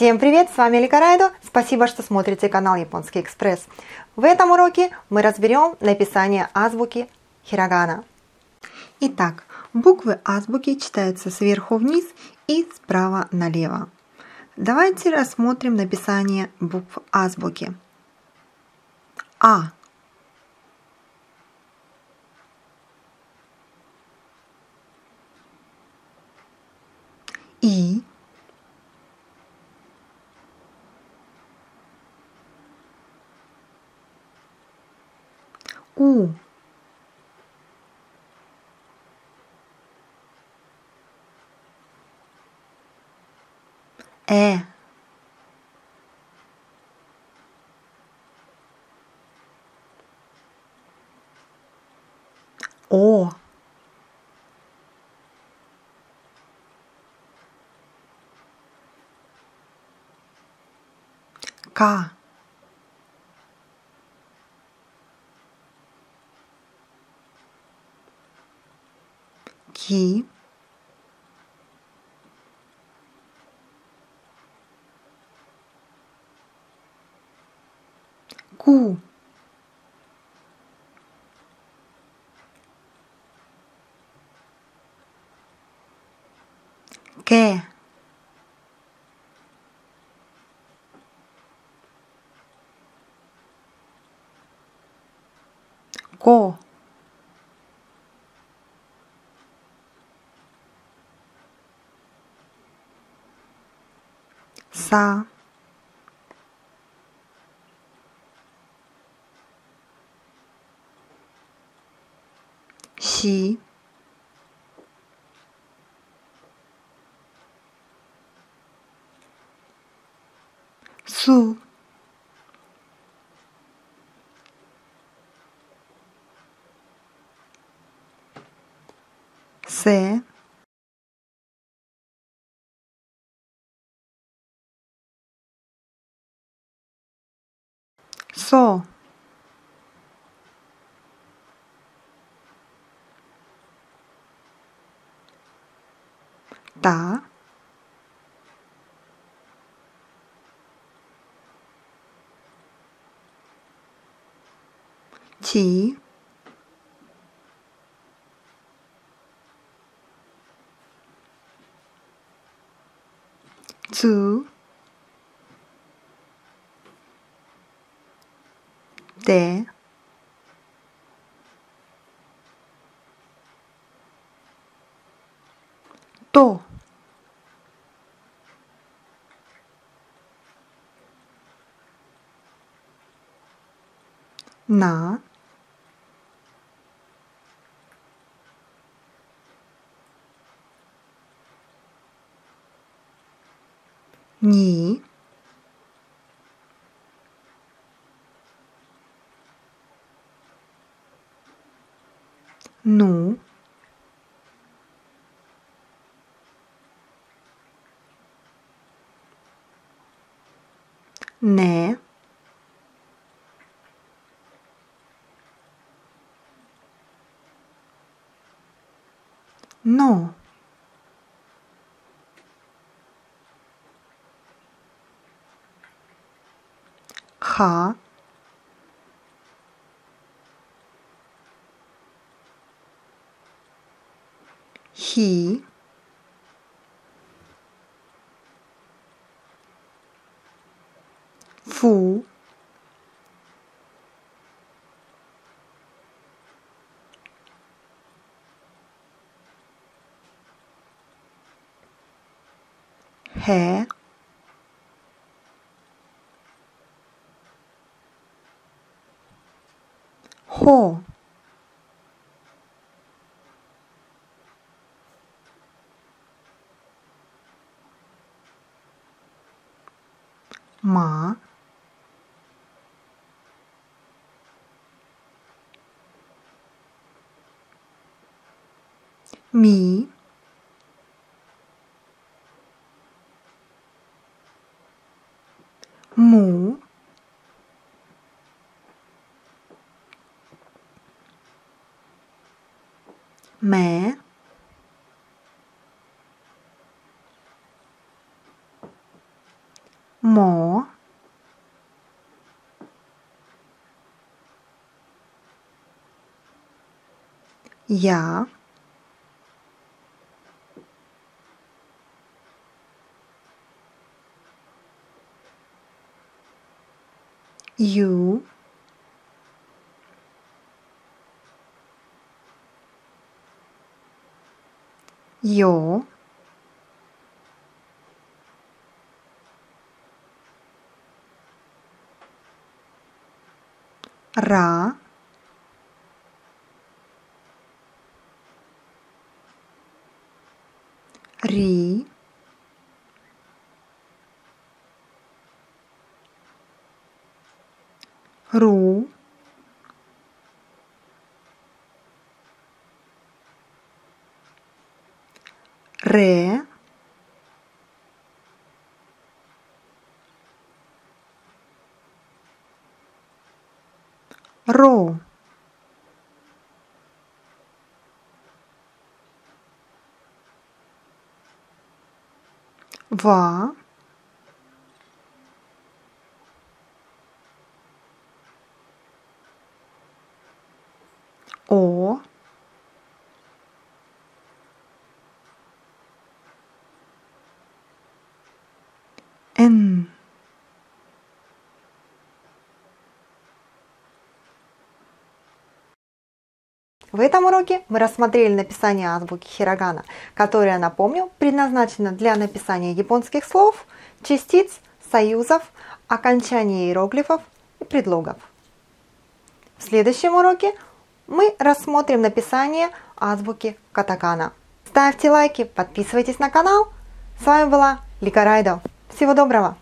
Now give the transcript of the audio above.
Всем привет, с вами Лика Райдо. Спасибо, что смотрите канал Японский Экспресс. В этом уроке мы разберем написание азбуки хирогана. Итак, буквы азбуки читаются сверху вниз и справа налево. Давайте рассмотрим написание букв азбуки. А. И. У. Э. О. К. Ки. Ку. К. Ко. Са. Си. Су. Се. Со. Та. Ти. Цу. Де. То. На. Ни. Ну. Не. Но. Ха. Хи. Фу. Хэ. Хо. Ма. Ми. Му. Мэ. Я. You. Yo. Ra. Ри. Ру. Ре. Ро. Ва. О. Н. В этом уроке мы рассмотрели написание азбуки хирогана, которая, напомню, предназначена для написания японских слов, частиц, союзов, окончаний иероглифов и предлогов. В следующем уроке мы рассмотрим написание азбуки катакана. Ставьте лайки, подписывайтесь на канал. С вами была Лика Райдо. Всего доброго!